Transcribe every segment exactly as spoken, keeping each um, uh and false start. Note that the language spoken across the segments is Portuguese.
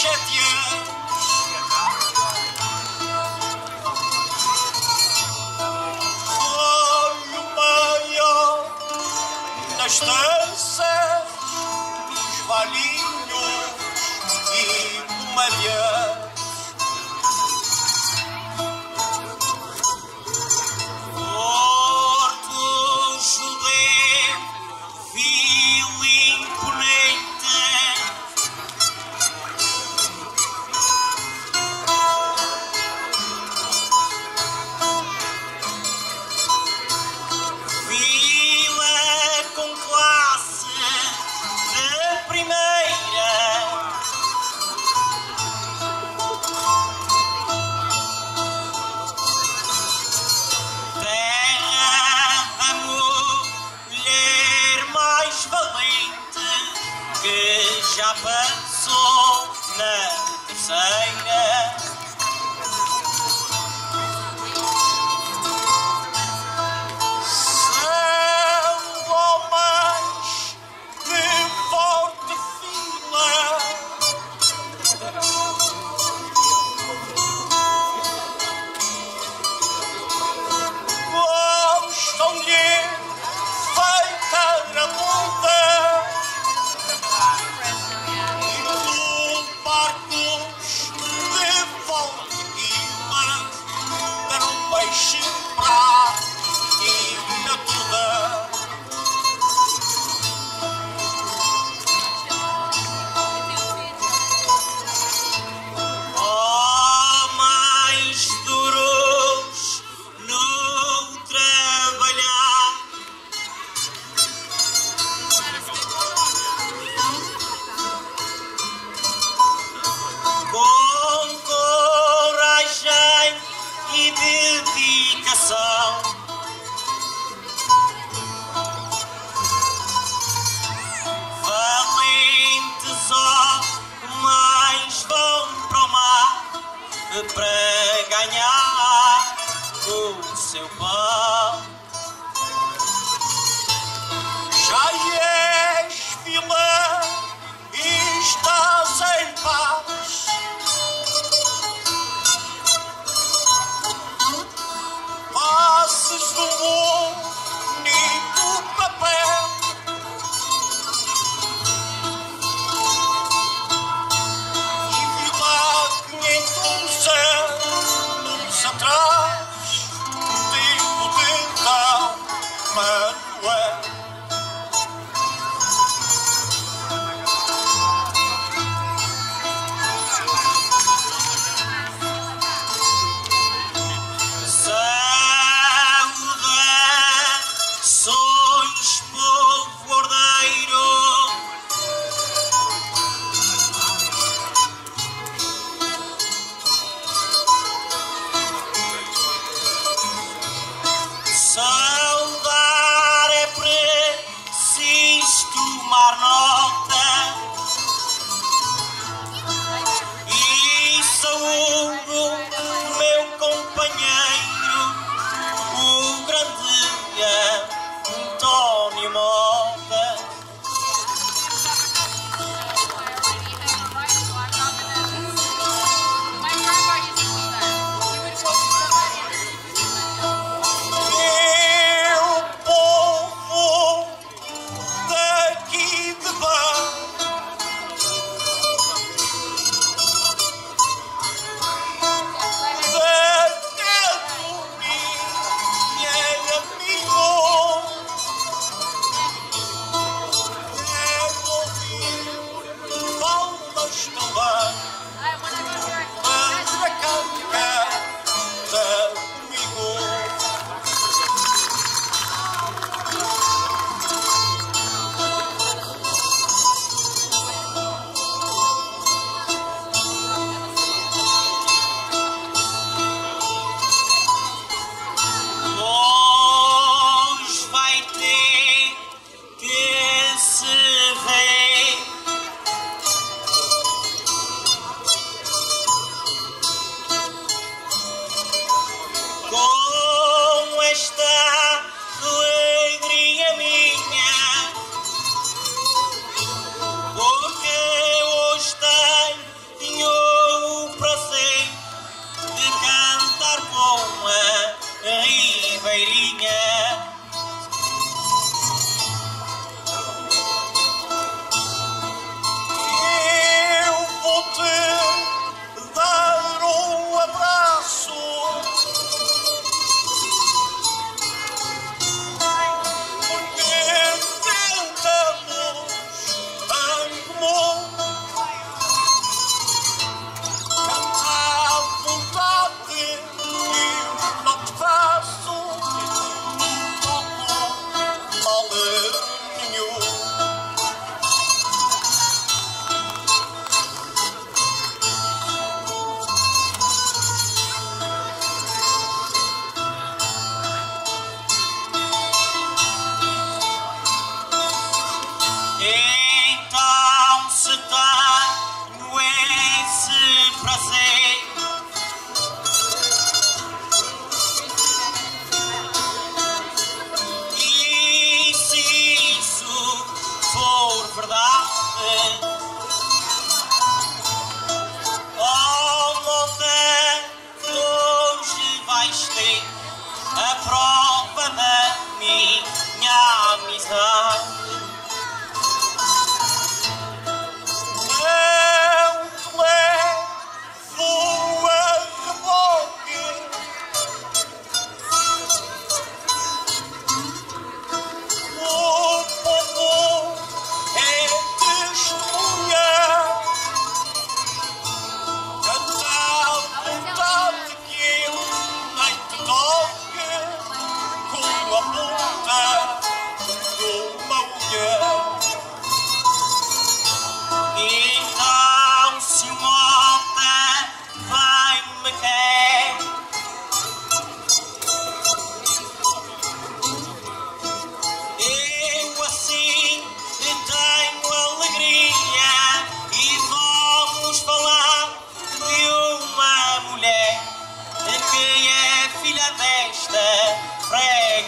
sete anos. Foi o maior na estância dos valinhos e do Malhã. Porto Judeu, vil imponente, vila com classe de primeira, terra da mulher mais valente que já passou na terceira. São homens de forte fila, gostam-lhe feita gramuda e por barcos de volta quila, dar um peixe para e na toda. Homens duros no trabalhar, com coragem e dedicação, valentes homens vão para o mar para ganhar o seu pão. Já és vilã e estás em paz, passes um bonito papel e vilã quinhentos anos atrás, tempo de Dom Manuel. Saudações, povo ordeiro, saudar é preciso tomar nota e saúdo o meu companheiro, o grande António Mota. Meu povo daqui de baixo,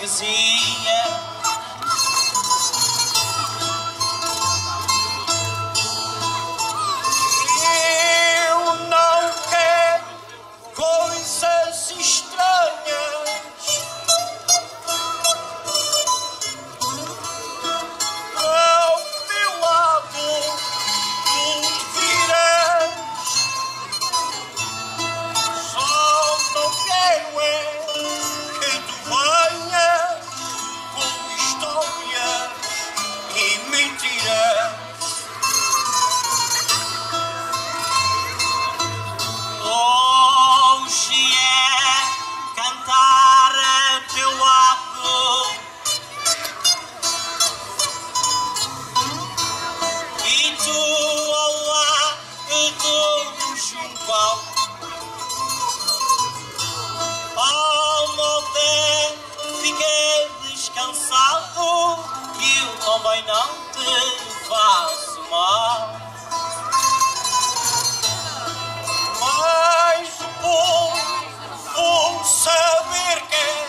freguesia. Eu não quero coisas estranhas. Ao meu lado tu virás. Só não quero é que tu venhas com histórias e mentiras. Hoje é cantar a teu lado e tu ao lado junto ao almoço. Fiquei descansado e eu também não te faço mal. Mas o povo vou saber que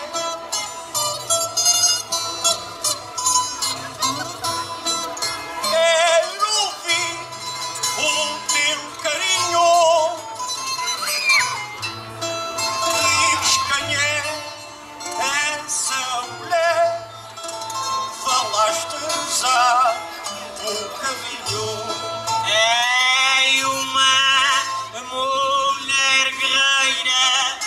quero ouvir o teu carinho. Diz quem é essa mulher, falaste já um bocadinho. É uma mulher guerreira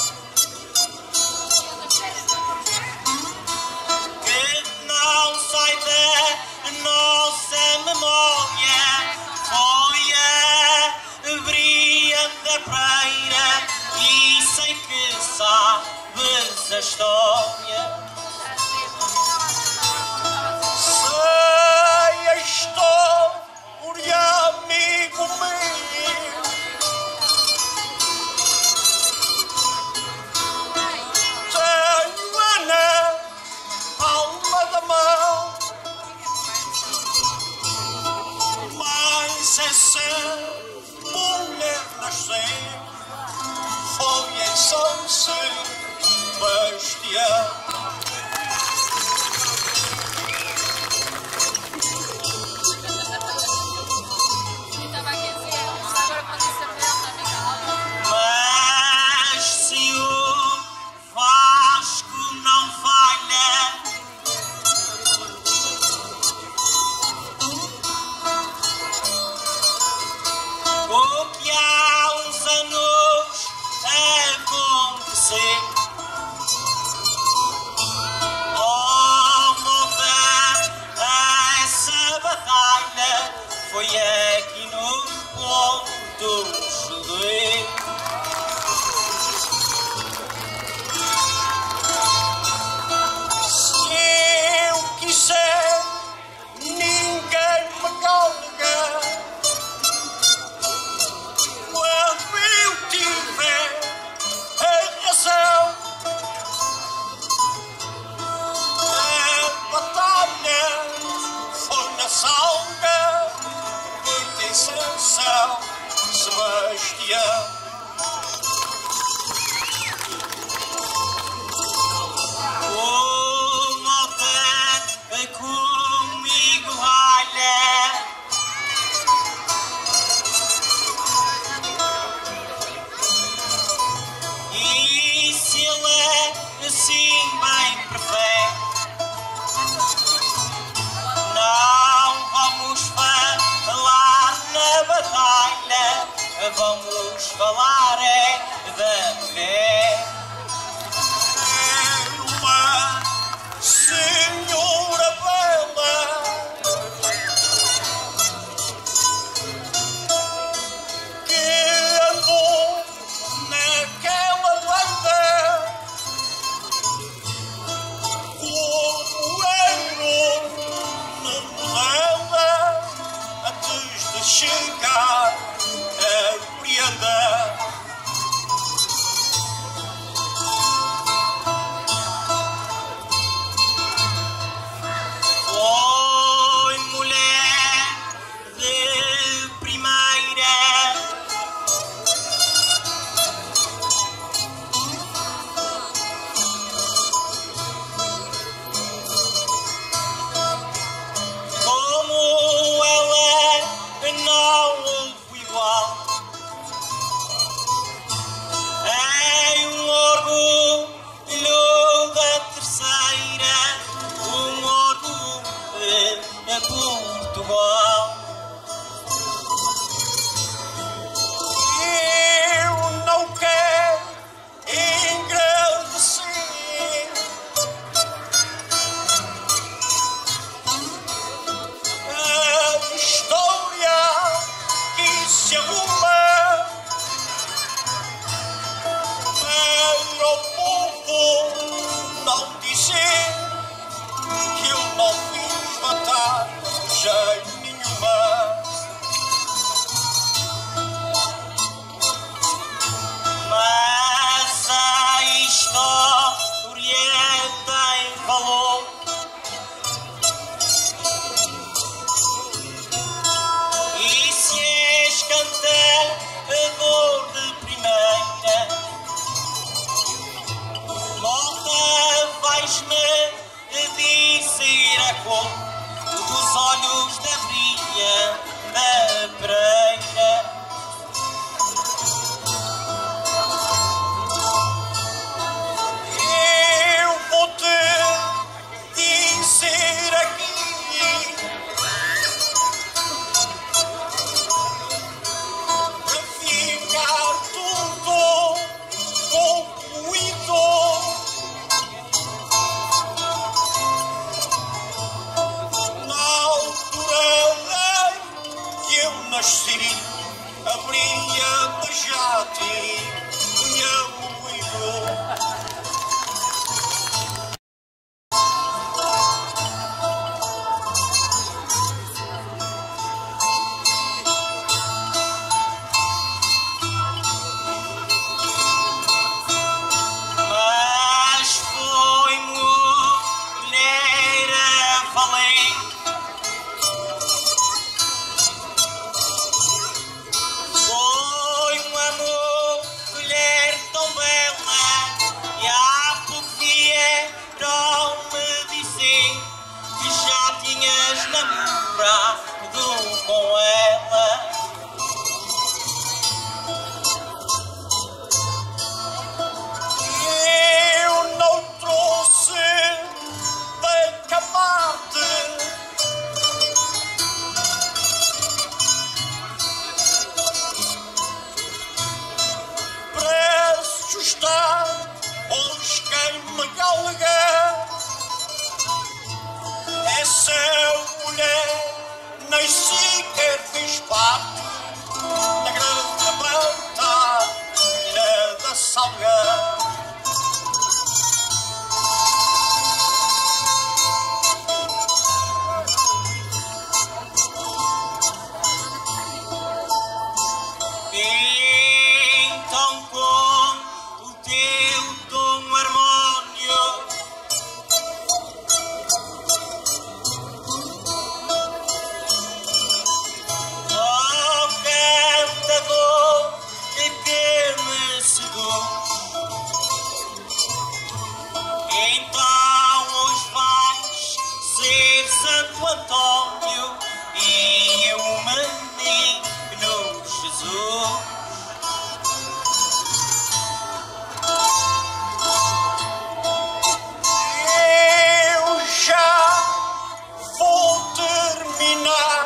que não sai da nossa memória. Foi a brilhante da praia e sei que sabes a história. Sei a história, amigo meu. Tenho-a na palma da mão. Mas essa mulher nasceu foi em São Sebastião. Mas se o Vasco não falha, o que há uns anos aconteceu, oh moça, essa batalha foi aqui no ponto Judeu. Se eu quiser, ninguém me galga. Quando eu tiver a razão, a batalha foi na Salga, em São Sebastião. O mote comigo olha, e se ele é assim bem perfeito, não vamos falar na batalha, vamos falar é da mulher. É uma senhora bela que andou naquela lenda como euro na modela antes de chegar a Brianda. Foi mulher de primeira, Pati, minha uivo. Com ela, eu não trouxe da camada para assustar os quem me galga. Essa mulher nem sequer fez parte da grande batalha da Salga. Então com o teu tom harmônio então os vais ser Santo Antônio e o menino Jesus. Eu já vou terminar.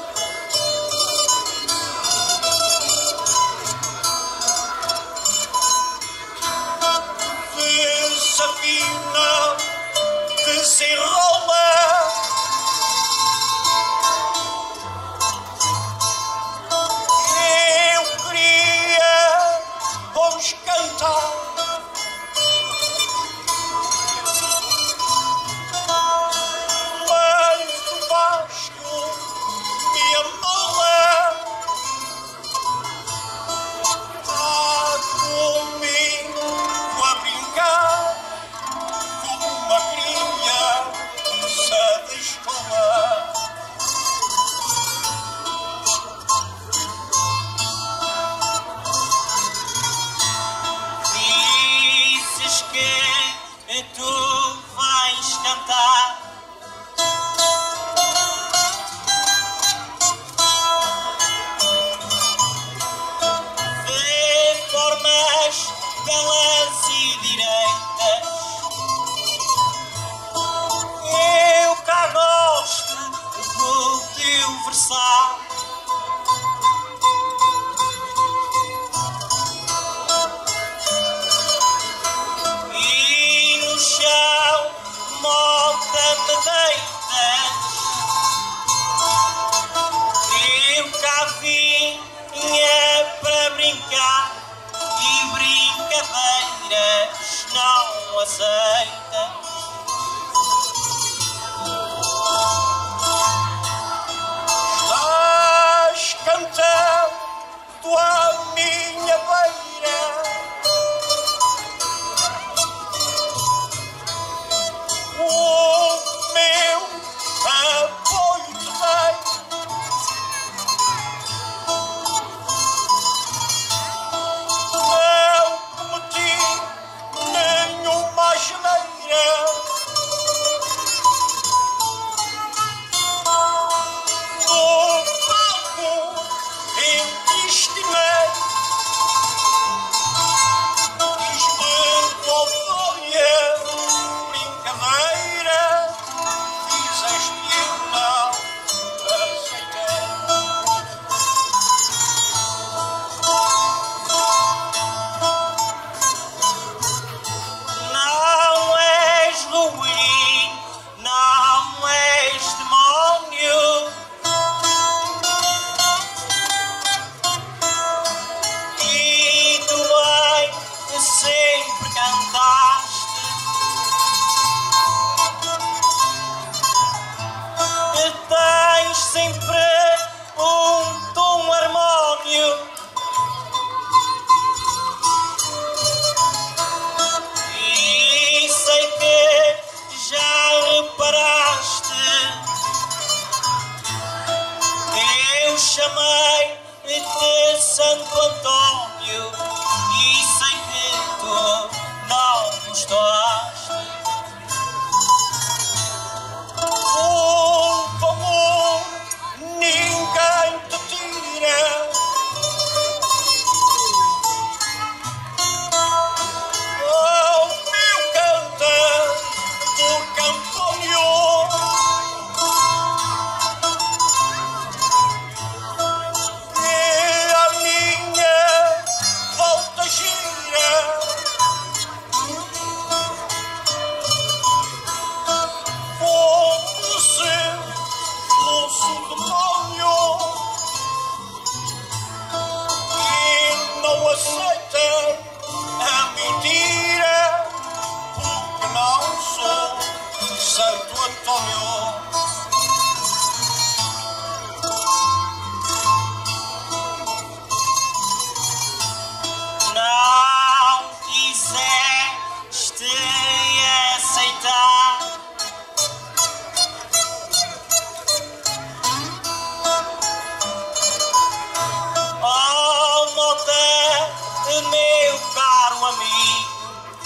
Desafina, desenrola. Eu queria vos cantar mas o Vasco me amola. Está comigo a brincar como uma criança de escola. Dizes que tu vais cantar de formas belas e direitas. Eu cá gosto do teu versar. E no chão moda-me deitas. Eu cá vinha para brincar e brincadeiras não aceitas. Estás cantando a minha beira, o meu apoio te dei. Não cometi nenhuma asneira. No palco eu te estimei. Antônio e sei que tu não gostaste. O amor ninguém te tira. Oh, meu cantar do Antônio, e a minha volta gira. Como se fosse um demônio e não aceita a mentira, porque não sou Santo Antônio. Não quiseste aceitar oh, moda, meu caro amigo.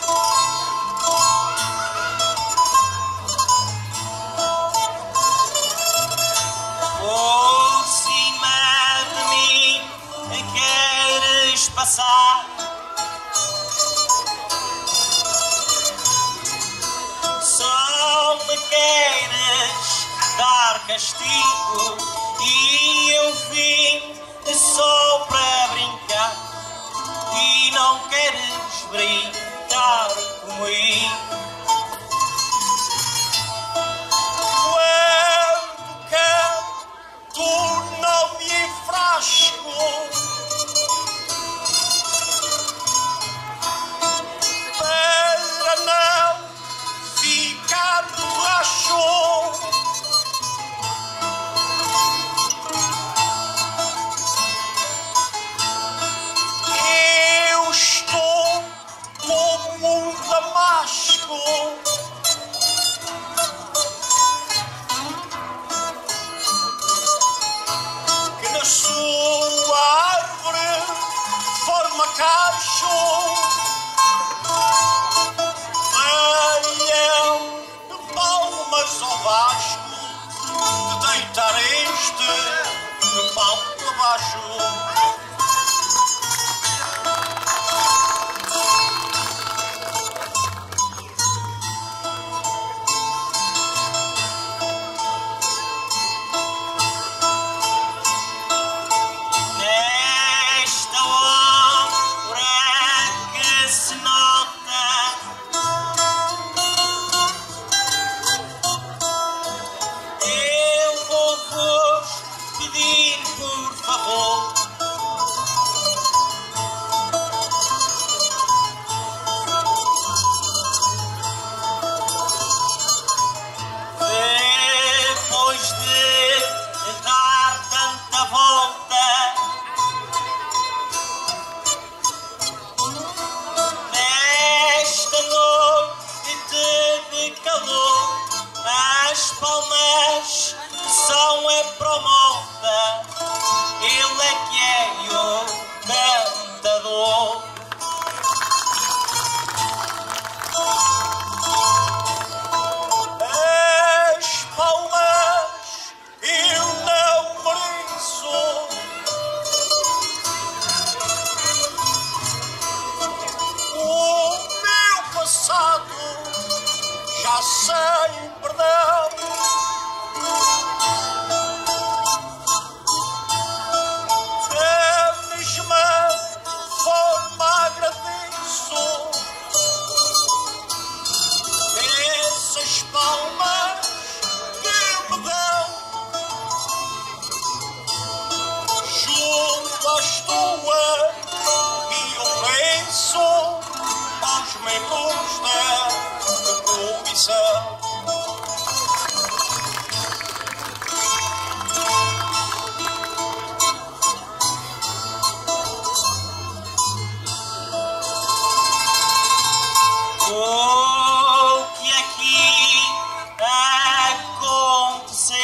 Por cima de mim queres passar. Só me queres dar castigo e eu vim só para brincar e não queres brincar comigo. Quando canto não me enfrasco para não ficar borracho. Eu estou como um damasco que na sua árvore forma cacho. Venham de palmas ao Vasco de deitar este de palco abaixo. Nesta hora que se nota eu vou-vos pedir por favor depois de dar tanta volta nesta noite de calor, as palmas são é promoda, ele é que é o cantador. As palmas eu não mereço, o meu passado já sem perdão. Da mesma forma agradeço essas palmas que me dão junto às tuas e eu penso aos membros da comissão. O que aqui aconteceu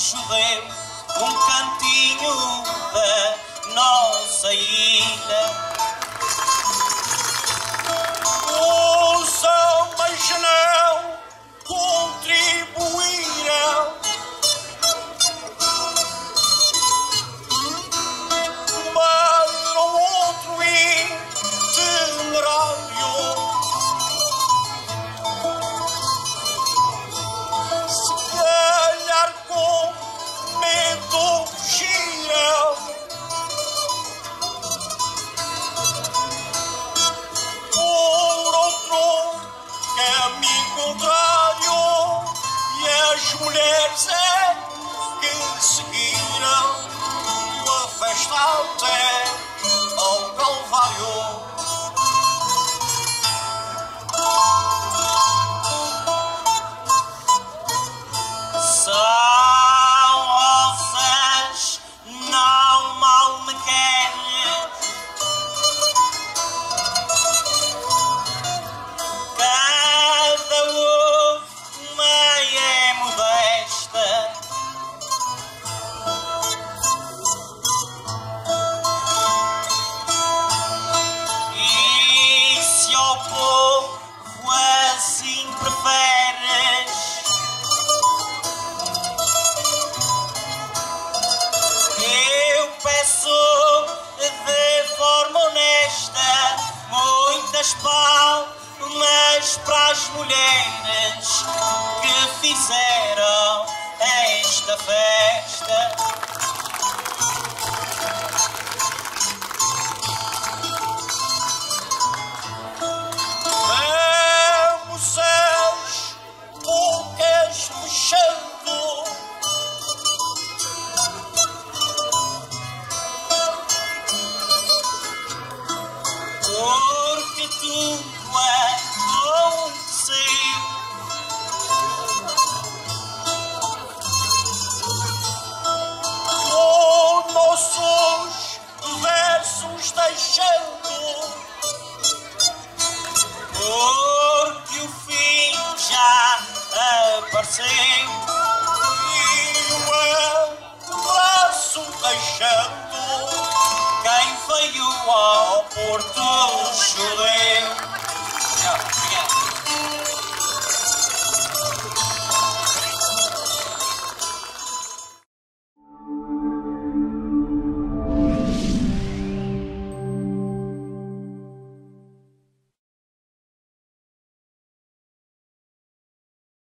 judeu, um cantinho da nossa ilha. Os homens não contribuíram para o outro itinerário. Se calhar com medo giram por outro caminho contrário, e as mulheres é que seguiram a festa até ao Calvário. São roças, não mal me queres. Cada uma é modesta. E se ao povo assim preferes, eu peço de forma honesta muitas palmas para as mulheres que fizeram esta festa. Vamos às bocas fechando, porque tudo aconteceu. Com nossos versos deixando, porque o fim já apareceu. E o abraço deixando quem veio ao Porto Judeu.